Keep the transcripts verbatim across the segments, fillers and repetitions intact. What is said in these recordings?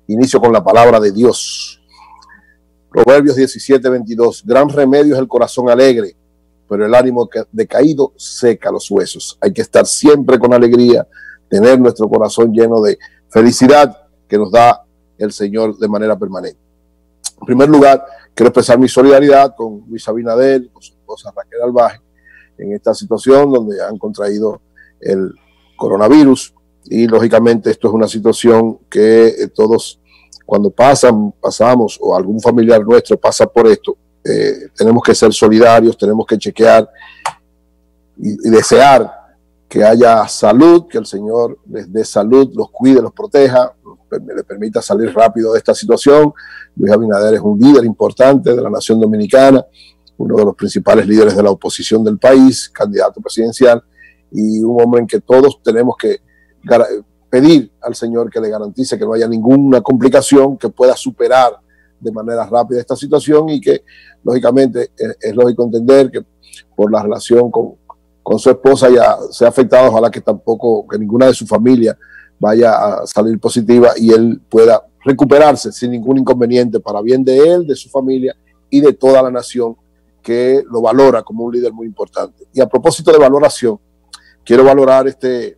Inicio con la palabra de Dios. Proverbios diecisiete, veintidós. Gran remedio es el corazón alegre, pero el ánimo decaído seca los huesos. Hay que estar siempre con alegría, tener nuestro corazón lleno de felicidad que nos da el Señor de manera permanente. En primer lugar, quiero expresar mi solidaridad con Luis Abinader, con su esposa Raquel Albaje, en esta situación donde han contraído el coronavirus. Y lógicamente esto es una situación que eh, todos cuando pasan, pasamos o algún familiar nuestro pasa por esto, eh, tenemos que ser solidarios, tenemos que chequear y, y desear que haya salud, que el Señor les dé salud, los cuide, los proteja, les permita salir rápido de esta situación. Luis Abinader es un líder importante de la nación dominicana, uno de los principales líderes de la oposición del país, candidato presidencial, y un hombre en que todos tenemos que pedir al Señor que le garantice que no haya ninguna complicación, que pueda superar de manera rápida esta situación y que, lógicamente, es, es lógico entender que por la relación con, con su esposa ya sea afectado, ojalá que tampoco, que ninguna de su familia vaya a salir positiva y él pueda recuperarse sin ningún inconveniente para bien de él, de su familia y de toda la nación que lo valora como un líder muy importante. Y a propósito de valoración, quiero valorar este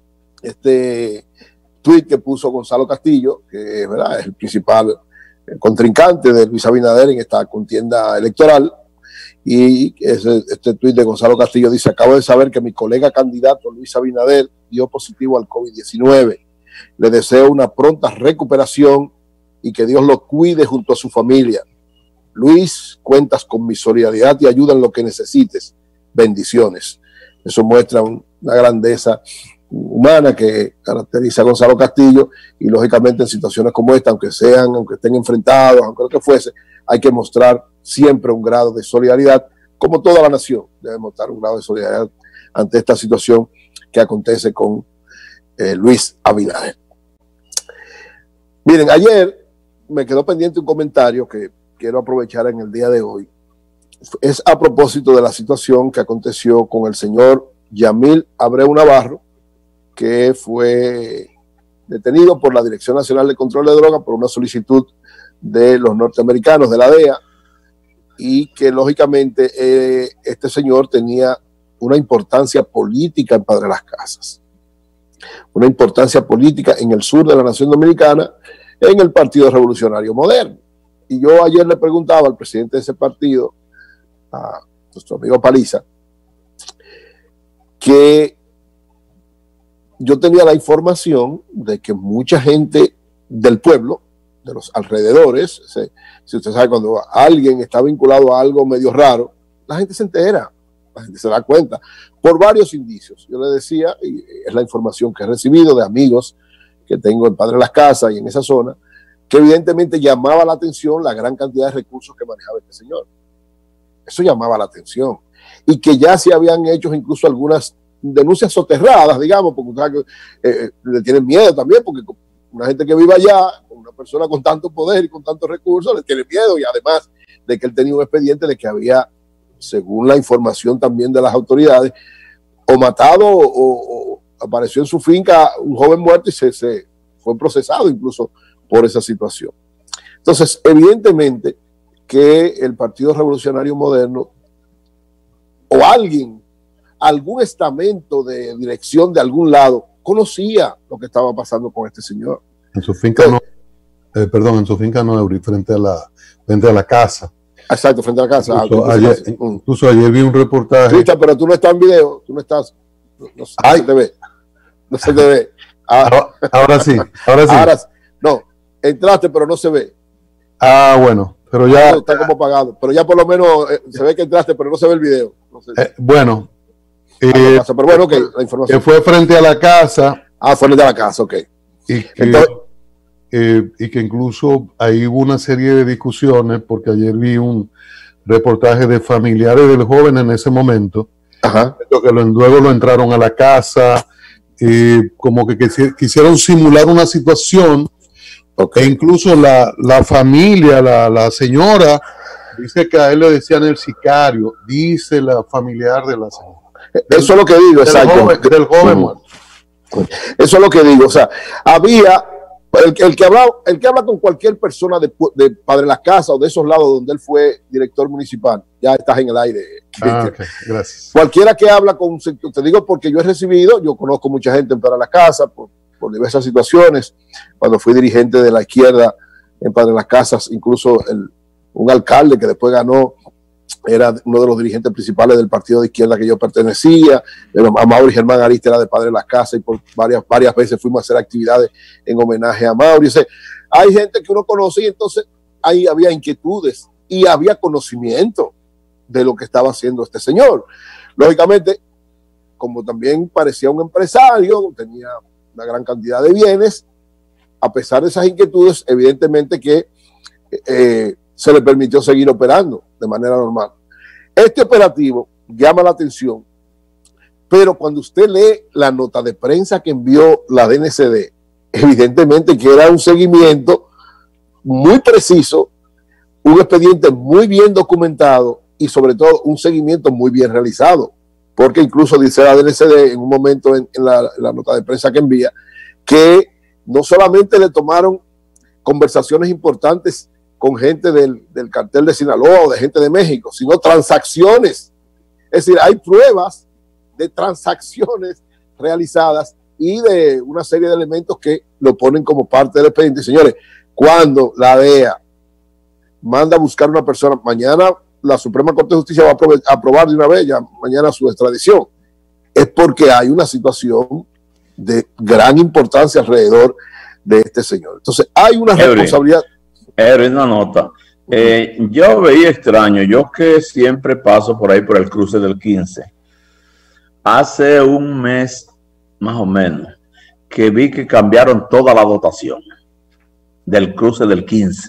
este tuit que puso Gonzalo Castillo, que ¿verdad? es el principal contrincante de Luis Abinader en esta contienda electoral, y ese, este tuit de Gonzalo Castillo dice: acabo de saber que mi colega candidato Luis Abinader dio positivo al COVID diecinueve. Le deseo una pronta recuperación y que Dios lo cuide junto a su familia. Luis, cuentas con mi solidaridad y ayuda en lo que necesites. Bendiciones. Eso muestra un, una grandeza humana que caracteriza a Gonzalo Castillo, y lógicamente en situaciones como esta, aunque sean, aunque estén enfrentados, aunque lo que fuese, hay que mostrar siempre un grado de solidaridad, como toda la nación debe mostrar un grado de solidaridad ante esta situación que acontece con eh, Luis Abinader. Miren, ayer me quedó pendiente un comentario que quiero aprovechar en el día de hoy. Es a propósito de la situación que aconteció con el señor Yamil Abreu Navarro, que fue detenido por la Dirección Nacional de Control de Drogas por una solicitud de los norteamericanos de la D E A, y que lógicamente eh, este señor tenía una importancia política en Padre Las Casas, una importancia política en el sur de la nación dominicana, en el Partido Revolucionario Moderno. Y yo ayer le preguntaba al presidente de ese partido, a nuestro amigo Paliza, que yo tenía la información de que mucha gente del pueblo, de los alrededores, si usted sabe, cuando alguien está vinculado a algo medio raro, la gente se entera, la gente se da cuenta, por varios indicios. Yo le decía, y es la información que he recibido de amigos que tengo en Padre Las Casas y en esa zona, que evidentemente llamaba la atención la gran cantidad de recursos que manejaba este señor. Eso llamaba la atención. Y que ya se habían hecho incluso algunas denuncias soterradas, digamos, porque eh, eh, le tienen miedo también, porque una gente que vive allá, una persona con tanto poder y con tantos recursos, le tiene miedo, y además de que él tenía un expediente de que había, según la información también de las autoridades, o matado o, o apareció en su finca un joven muerto y se, se fue procesado incluso por esa situación. Entonces, evidentemente que el Partido Revolucionario Moderno o alguien, algún estamento de dirección de algún lado, conocía lo que estaba pasando con este señor. En su finca no, eh, perdón, en su finca no, frente a la, frente a la casa. Exacto, frente a la casa. Incluso, ah, ayer, incluso ayer vi un reportaje. Cristian, pero tú no estás en video, tú no estás, no, no, no se te ve, no se te ve. Ah, ahora, ahora sí, ahora sí. Ahora, no, entraste pero no se ve. Ah, bueno, pero ya. Está como apagado, pero ya por lo menos eh, se ve que entraste, pero no se ve el video. No sé. eh, bueno. Eh, casa, pero bueno, ok, la información. Que fue frente a la casa. Ah, frente a la casa, ok. Y que, Entonces, eh, y que incluso ahí hubo una serie de discusiones, porque ayer vi un reportaje de familiares del joven en ese momento, ajá, que lo, luego lo entraron a la casa, eh, como que quisieron simular una situación, okay. E incluso la, la familia, la, la señora, dice que a él le decían el sicario, dice la familiar de la señora. Eso es lo que digo, del exacto. Joven, del joven muerto. Eso es lo que digo, o sea, había El, el, que habla, el que habla con cualquier persona de, de Padre Las Casas o de esos lados donde él fue director municipal, ya estás en el aire. Ah, okay. Gracias. Cualquiera que habla con, te digo porque yo he recibido, yo conozco mucha gente en Padre Las Casas por, por diversas situaciones, cuando fui dirigente de la izquierda en Padre Las Casas, incluso el, un alcalde que después ganó, era uno de los dirigentes principales del partido de izquierda que yo pertenecía, a Mauri Germán Ariste era de Padre Las Casas y por varias, varias veces fuimos a hacer actividades en homenaje a Mauri. O sea, hay gente que uno conoce y entonces ahí había inquietudes y había conocimiento de lo que estaba haciendo este señor. Lógicamente, como también parecía un empresario, tenía una gran cantidad de bienes, a pesar de esas inquietudes, evidentemente que eh, se le permitió seguir operando de manera normal. Este operativo llama la atención, pero cuando usted lee la nota de prensa que envió la D N C D, evidentemente que era un seguimiento muy preciso, un expediente muy bien documentado y sobre todo un seguimiento muy bien realizado, porque incluso dice la D N C D en un momento en, en, la, en la nota de prensa que envía, que no solamente le tomaron conversaciones importantes con gente del, del cartel de Sinaloa o de gente de México, sino transacciones. Es decir, hay pruebas de transacciones realizadas y de una serie de elementos que lo ponen como parte del expediente. Señores, cuando la D E A manda a buscar una persona, mañana la Suprema Corte de Justicia va a aprobar de una vez, ya mañana su extradición, es porque hay una situación de gran importancia alrededor de este señor. Entonces, hay una Henry, responsabilidad. Henry, una nota. Eh, yo veía extraño, yo que siempre paso por ahí por el cruce del quince, hace un mes más o menos, que vi que cambiaron toda la dotación del cruce del quince,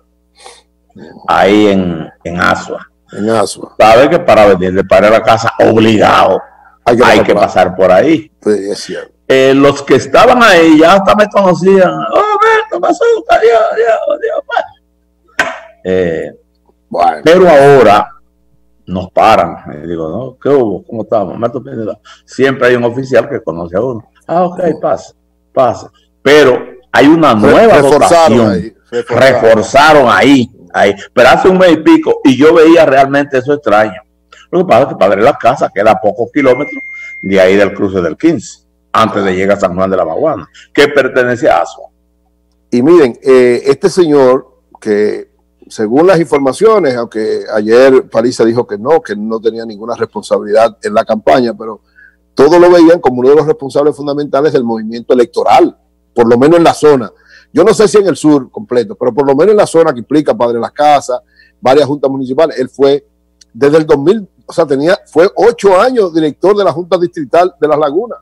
ahí en, en Asua. En Asua. Sabe que para venir de para la casa, obligado, hay que, hay que pasar por ahí. Sí, es cierto. Eh, los que estaban ahí ya hasta me conocían. Oh, ¿qué pasó? Dios, Dios, Dios. Eh, bueno. Pero ahora nos paran. Y digo, ¿no? ¿Qué hubo? ¿Cómo estamos? Siempre hay un oficial que conoce a uno. Ah, ok, pasa, pasa. Pero hay una nueva reforzaron dotación. Ahí, reforzaron. reforzaron ahí, ahí. Pero hace un mes y pico, y yo veía realmente eso extraño. Lo que pasa es que Padre Las Casas queda a pocos kilómetros de ahí del cruce del quince, antes de llegar a San Juan de la Maguana, que pertenece a Asua. Y miren, eh, este señor que según las informaciones, aunque ayer Paliza dijo que no, que no tenía ninguna responsabilidad en la campaña, pero todos lo veían como uno de los responsables fundamentales del movimiento electoral, por lo menos en la zona. Yo no sé si en el sur completo, pero por lo menos en la zona que implica Padre Las Casas, varias juntas municipales. Él fue desde el dos mil, o sea, tenía, fue ocho años director de la Junta Distrital de Las Lagunas.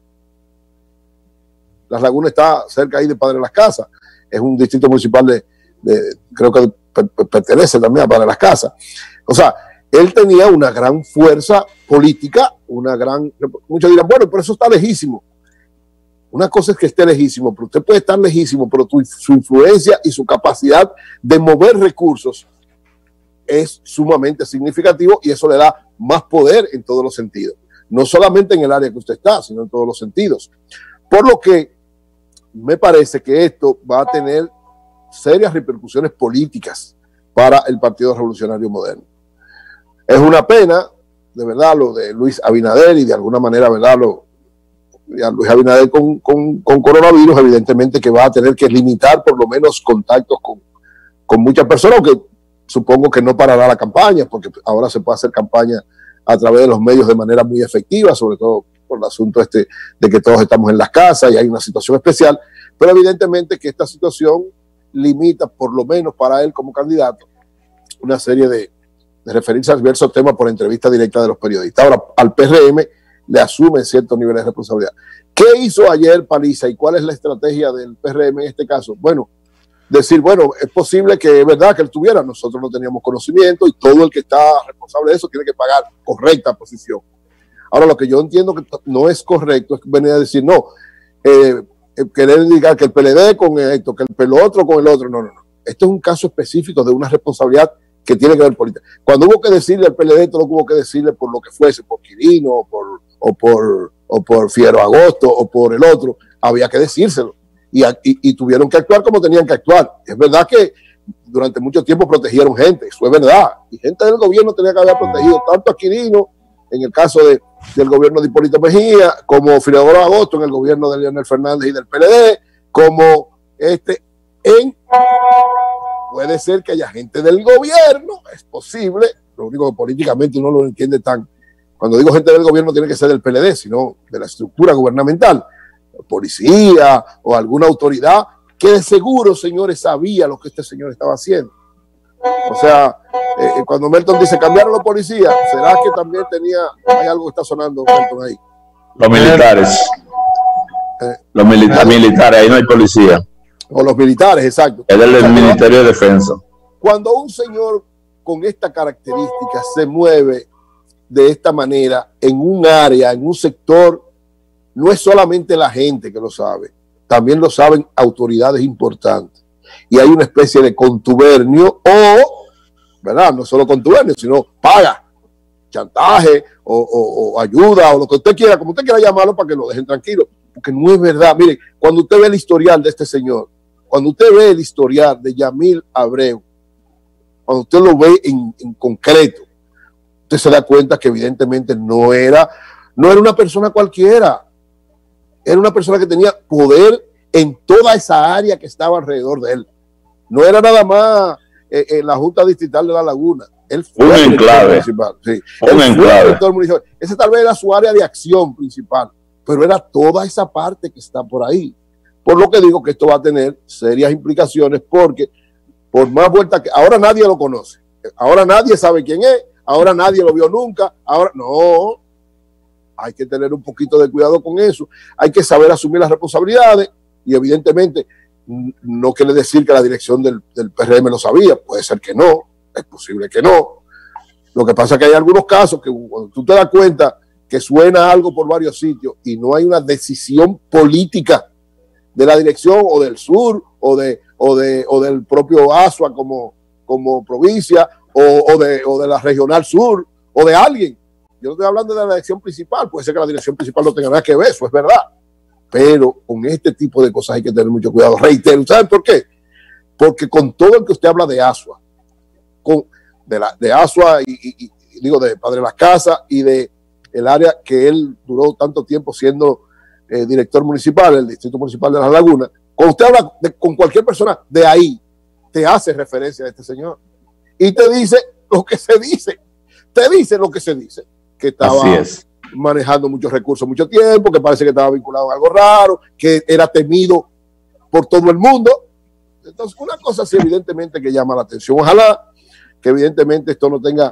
Las Lagunas está cerca ahí de Padre Las Casas. Es un distrito municipal de, de creo que pertenece también a Padre Las Casas. O sea, él tenía una gran fuerza política, una gran... Muchos dirán, bueno, pero eso está lejísimo. Una cosa es que esté lejísimo, pero usted puede estar lejísimo, pero tu, su influencia y su capacidad de mover recursos es sumamente significativo y eso le da más poder en todos los sentidos. No solamente en el área que usted está, sino en todos los sentidos. Por lo que me parece que esto va a tener serias repercusiones políticas para el Partido Revolucionario Moderno. Es una pena, de verdad, lo de Luis Abinader y de alguna manera, ¿verdad? Lo, Luis Abinader con, con, con coronavirus, evidentemente que va a tener que limitar por lo menos contactos con, con muchas personas, aunque supongo que no parará la campaña, porque ahora se puede hacer campaña a través de los medios de manera muy efectiva, sobre todo por el asunto este de que todos estamos en las casas y hay una situación especial, pero evidentemente que esta situación limita, por lo menos para él como candidato, una serie de, de referirse a diversos temas por entrevista directa de los periodistas. Ahora, al P R M le asume cierto nivel de responsabilidad. ¿Qué hizo ayer Paliza y cuál es la estrategia del P R M en este caso? Bueno, decir, bueno, es posible que es verdad que él tuviera, nosotros no teníamos conocimiento y todo el que está responsable de eso tiene que pagar correcta posición. Ahora, lo que yo entiendo que no es correcto es venir a decir, no, eh, querer indicar que el P L D con esto, que el otro con el otro, no, no, no. Esto es un caso específico de una responsabilidad que tiene que ver política. Cuando hubo que decirle al P L D, todo lo que hubo que decirle por lo que fuese, por Quirino, o por, o por, o por Fiero Agosto, o por el otro, había que decírselo. y, y, y tuvieron que actuar como tenían que actuar. Es verdad que durante mucho tiempo protegieron gente, eso es verdad, y gente del gobierno tenía que haber protegido tanto a Quirino, en el caso de, del gobierno de Hipólito Mejía, como Filadoro Agosto en el gobierno de Leonel Fernández y del P L D, como este en... Puede ser que haya gente del gobierno, es posible, lo único que políticamente uno lo entiende tan... Cuando digo gente del gobierno tiene que ser del P L D, sino de la estructura gubernamental, policía o alguna autoridad que de seguro, señores, sabía lo que este señor estaba haciendo. O sea, eh, cuando Melton dice cambiaron los policías, ¿será que también tenía, hay algo que está sonando, Melton, ahí? Los militares. Eh, los milita militares, ahí no hay policía. O los militares, exacto. Es del, del Ministerio de Defensa. Cuando un señor con esta característica se mueve de esta manera en un área, en un sector, no es solamente la gente que lo sabe, también lo saben autoridades importantes. Y hay una especie de contubernio o, ¿verdad? No solo contubernio, sino paga, chantaje o, o, o ayuda o lo que usted quiera, como usted quiera llamarlo para que lo dejen tranquilo. Porque no es verdad. Mire, cuando usted ve el historial de este señor, cuando usted ve el historial de Yamil Abreu, cuando usted lo ve en, en concreto, usted se da cuenta que evidentemente no era, no era una persona cualquiera. Era una persona que tenía poder en toda esa área que estaba alrededor de él. No era nada más eh, eh, la Junta Distrital de La Laguna. Él fue un el enclave. Municipal. Sí. Un Él enclave. Fue el municipal. Ese tal vez era su área de acción principal, pero era toda esa parte que está por ahí. Por lo que digo que esto va a tener serias implicaciones, porque por más vuelta que... Ahora nadie lo conoce. Ahora nadie sabe quién es. Ahora nadie lo vio nunca. Ahora no. Hay que tener un poquito de cuidado con eso. Hay que saber asumir las responsabilidades y evidentemente no quiere decir que la dirección del, del P R M lo sabía. Puede ser que no. Es posible que no. Lo que pasa es que hay algunos casos que cuando tú te das cuenta que suena algo por varios sitios y no hay una decisión política de la dirección o del sur o, de, o, de, o del propio Asua como, como provincia o, o, de, o de la regional sur o de alguien. Yo no estoy hablando de la dirección principal, puede ser que la dirección principal no tenga nada que ver, eso es verdad. Pero con este tipo de cosas hay que tener mucho cuidado. Reitero, ¿saben por qué? Porque con todo el que usted habla de Asua, con, de, la, de Asua y, y, y digo de Padre Las Casas y de el área que él duró tanto tiempo siendo eh, director municipal, el distrito municipal de Las Lagunas, cuando usted habla de, con cualquier persona de ahí, te hace referencia a este señor y te dice lo que se dice, te dice lo que se dice. Que estaba manejando muchos recursos mucho tiempo, que parece que estaba vinculado a algo raro, que era temido por todo el mundo. Entonces, una cosa sí evidentemente que llama la atención. Ojalá que evidentemente esto no tenga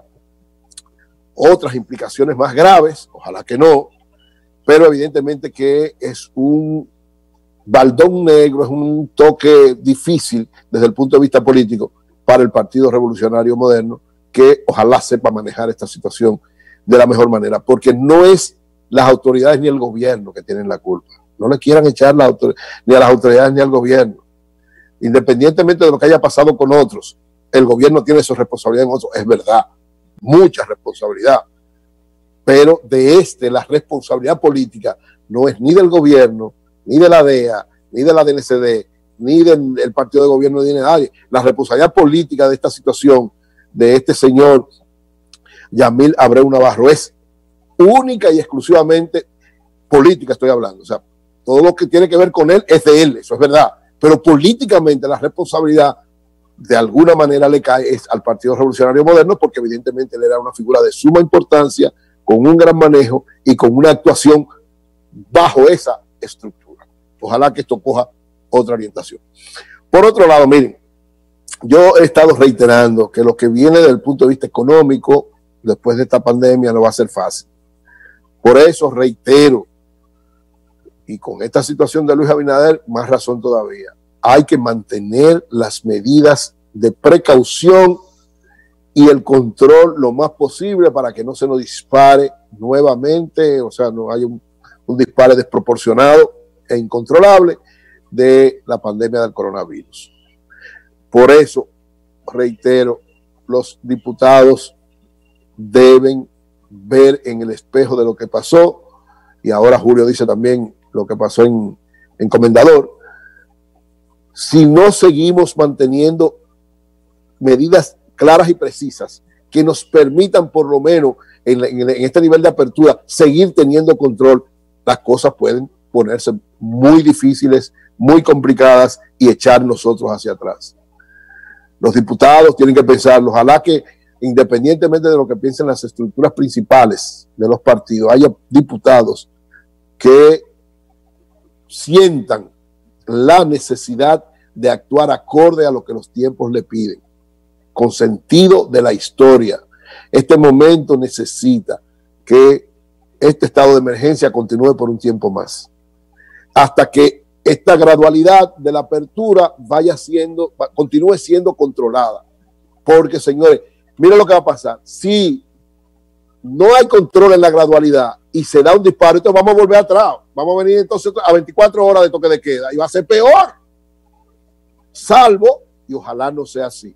otras implicaciones más graves, ojalá que no, pero evidentemente que es un baldón negro, es un toque difícil desde el punto de vista político para el Partido Revolucionario Moderno, que ojalá sepa manejar esta situación de la mejor manera, porque no es las autoridades ni el gobierno que tienen la culpa. No le quieran echar la ni a las autoridades ni al gobierno. Independientemente de lo que haya pasado con otros, el gobierno tiene su responsabilidad en otros, es verdad, mucha responsabilidad. Pero de este, la responsabilidad política no es ni del gobierno, ni de la D E A, ni de la D N C D, ni del, del partido de gobierno, ni de nadie. La responsabilidad política de esta situación, de este señor Yamil Abreu Navarro, es única y exclusivamente política, estoy hablando. O sea, todo lo que tiene que ver con él es de él, eso es verdad. Pero políticamente la responsabilidad de alguna manera le cae es al Partido Revolucionario Moderno, porque evidentemente él era una figura de suma importancia, con un gran manejo y con una actuación bajo esa estructura. Ojalá que esto coja otra orientación. Por otro lado, miren, yo he estado reiterando que lo que viene desde el punto de vista económico después de esta pandemia no va a ser fácil. Por eso reitero, y con esta situación de Luis Abinader, más razón todavía, hay que mantener las medidas de precaución y el control lo más posible para que no se nos dispare nuevamente, o sea, no haya un, un dispare desproporcionado e incontrolable de la pandemia del coronavirus. Por eso, reitero, los diputados deben ver en el espejo de lo que pasó, y ahora Julio dice también lo que pasó en, en Comendador, si no seguimos manteniendo medidas claras y precisas que nos permitan por lo menos en, en, en este nivel de apertura seguir teniendo control, las cosas pueden ponerse muy difíciles, muy complicadas y echar nosotros hacia atrás. Los diputados tienen que pensarlo. Ojalá que independientemente de lo que piensen las estructuras principales de los partidos, haya diputados que sientan la necesidad de actuar acorde a lo que los tiempos le piden, con sentido de la historia. Este momento necesita que este estado de emergencia continúe por un tiempo más, hasta que esta gradualidad de la apertura vaya siendo, continúe siendo controlada. Porque, señores, miren lo que va a pasar. Si no hay control en la gradualidad y se da un disparo, entonces vamos a volver atrás. Vamos a venir entonces a veinticuatro horas de toque de queda y va a ser peor. Salvo, y ojalá no sea así.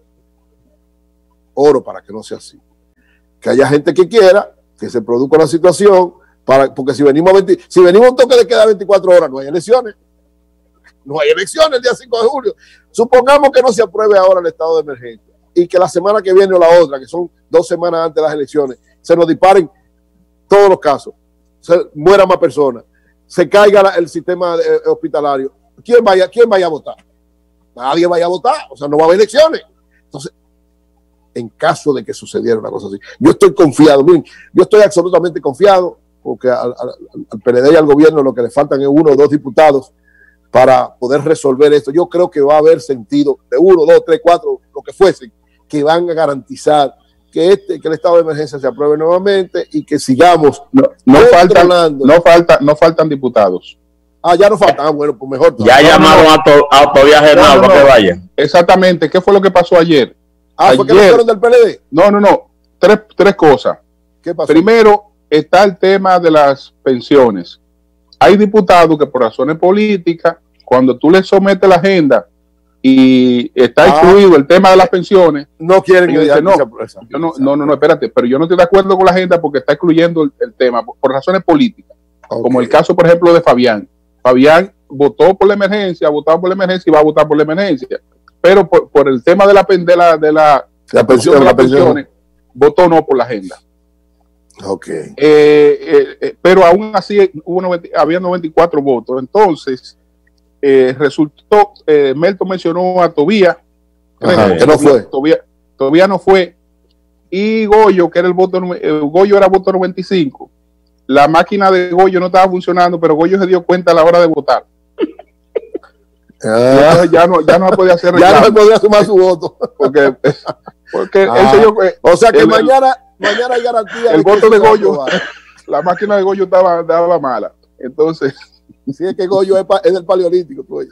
Oro para que no sea así. Que haya gente que quiera que se produzca una situación, para, porque si venimos, a veinte, si venimos a un toque de queda veinticuatro horas, no hay elecciones. No hay elecciones el día cinco de julio. Supongamos que no se apruebe ahora el estado de emergencia y que la semana que viene o la otra, que son dos semanas antes de las elecciones, se nos disparen todos los casos, se mueran más personas, se caiga la, el sistema eh, hospitalario. ¿Quién vaya, ¿Quién vaya a votar? Nadie vaya a votar, o sea, no va a haber elecciones. Entonces, en caso de que sucediera una cosa así, yo estoy confiado, miren, yo estoy absolutamente confiado, porque al, al, al P L D y al gobierno lo que le faltan es uno o dos diputados para poder resolver esto. Yo creo que va a haber sentido de uno, dos, tres, cuatro, lo que fuesen, que van a garantizar que este, que el estado de emergencia se apruebe nuevamente y que sigamos no, no faltan no falta, no faltan diputados. Ah, ya no faltan, ah, bueno, pues mejor. Ya no, llamaron no, no. a, to, a Tobías Genao no, no, para no. que vayan. Exactamente, ¿qué fue lo que pasó ayer? Ah, ayer, ¿fue que no fueron del P L D? No, no, no, tres, tres cosas. ¿Qué pasó? Primero, está el tema de las pensiones. Hay diputados que por razones políticas, cuando tú le sometes la agenda y está ah, incluido el tema de las pensiones, no quieren que dice, no, yo no, no, no, no, espérate, pero yo no estoy de acuerdo con la agenda porque está excluyendo el, el tema por, por razones políticas, okay. Como el caso, por ejemplo, de Fabián. Fabián votó por la emergencia, ha votado por la emergencia y va a votar por la emergencia, pero por, por el tema de la, de la, de la, la pensión, de las pensiones, votó no por la agenda. Okay. Eh, eh, eh, pero aún así hubo noventa, había noventa y cuatro votos. Entonces eh, resultó, eh, Melton mencionó a Tobías, que no fue. Tobías, Tobías no fue, y Goyo, que era el voto, eh, Goyo era voto noventa y cinco. La máquina de Goyo no estaba funcionando, pero Goyo se dio cuenta a la hora de votar. Ah. Entonces ya no, ya no podía hacer reclamo. Ya no podía sumar su voto. Porque, porque ah. él se dio, eh, o sea que el, mañana mañana hay garantía. El de voto de Goyo, la máquina de Goyo estaba, estaba mala. Entonces, sí, es que Goyo es, pa, es del paleolítico. Goyo.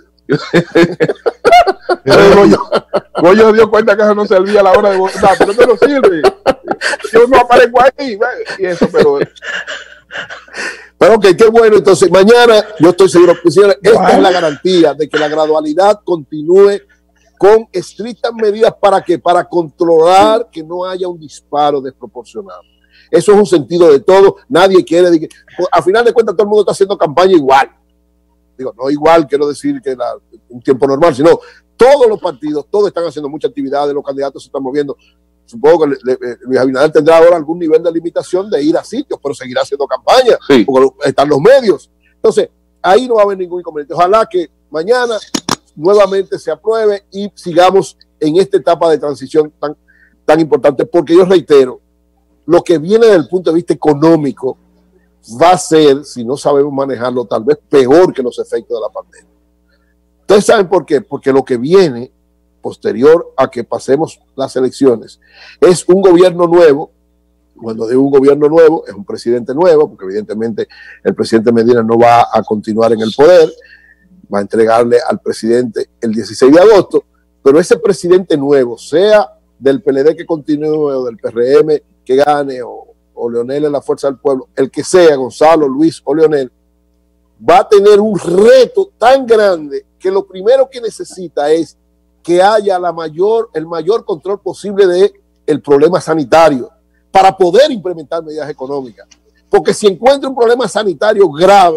Goyo, Goyo dio cuenta que eso no servía a la hora de votar, pero no sirve. Yo no aparezco ahí. Y eso, pero. Pero ok, qué bueno. Entonces, mañana yo estoy seguro que esta wow. es la garantía de que la gradualidad continúe con estrictas medidas para que para controlar que no haya un disparo desproporcionado. Eso es un sentido de todo. Nadie quiere, de que, a final de cuentas todo el mundo está haciendo campaña igual. Digo, no igual, quiero decir que la, un tiempo normal, sino todos los partidos, todos están haciendo mucha actividad, los candidatos se están moviendo. Supongo que le, le, Luis Abinader tendrá ahora algún nivel de limitación de ir a sitios, pero seguirá haciendo campaña, sí. Porque están los medios. Entonces, ahí no va a haber ningún inconveniente. Ojalá que mañana nuevamente se apruebe y sigamos en esta etapa de transición tan, tan importante, porque yo reitero, lo que viene desde el punto de vista económico va a ser, si no sabemos manejarlo, tal vez peor que los efectos de la pandemia. ¿Ustedes saben por qué? Porque lo que viene posterior a que pasemos las elecciones es un gobierno nuevo. Cuando digo un gobierno nuevo, es un presidente nuevo, porque evidentemente el presidente Medina no va a continuar en el poder, va a entregarle al presidente el dieciséis de agosto, pero ese presidente nuevo, sea del P L D que continúe o del P R M que gane o, o Leonel en la Fuerza del Pueblo, el que sea, Gonzalo, Luis o Leonel, va a tener un reto tan grande que lo primero que necesita es que haya la mayor, el mayor control posible del problema sanitario para poder implementar medidas económicas. Porque si encuentra un problema sanitario grave,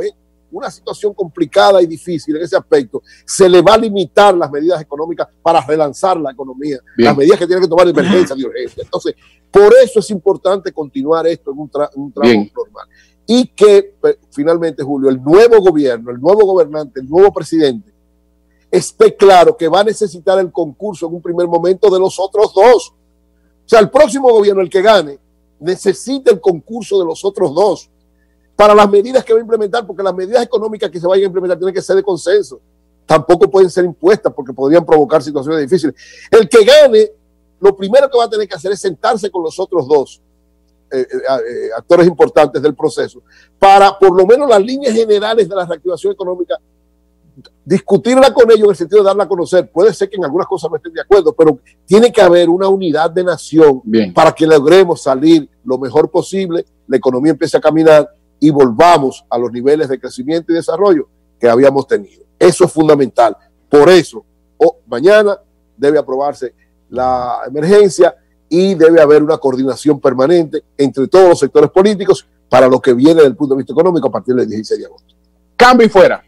una situación complicada y difícil en ese aspecto, se le va a limitar las medidas económicas para relanzar la economía, Bien. las medidas que tienen que tomar de emergencia, de urgencia. Entonces, por eso es importante continuar esto en un, tra un tramo normal. Y que, finalmente, Julio, el nuevo gobierno, el nuevo gobernante, el nuevo presidente, esté claro que va a necesitar el concurso en un primer momento de los otros dos. O sea, el próximo gobierno, el que gane, necesita el concurso de los otros dos para las medidas que va a implementar, porque las medidas económicas que se vayan a implementar tienen que ser de consenso. Tampoco pueden ser impuestas porque podrían provocar situaciones difíciles. El que gane, lo primero que va a tener que hacer es sentarse con los otros dos eh, eh, actores importantes del proceso para, por lo menos, las líneas generales de la reactivación económica, discutirla con ellos en el sentido de darla a conocer. Puede ser que en algunas cosas no estén de acuerdo, pero tiene que haber una unidad de nación Bien. para que logremos salir lo mejor posible, la economía empiece a caminar y volvamos a los niveles de crecimiento y desarrollo que habíamos tenido. Eso es fundamental. Por eso, oh, mañana debe aprobarse la emergencia y debe haber una coordinación permanente entre todos los sectores políticos para lo que viene desde el punto de vista económico a partir del dieciséis de agosto. Cambio y fuera.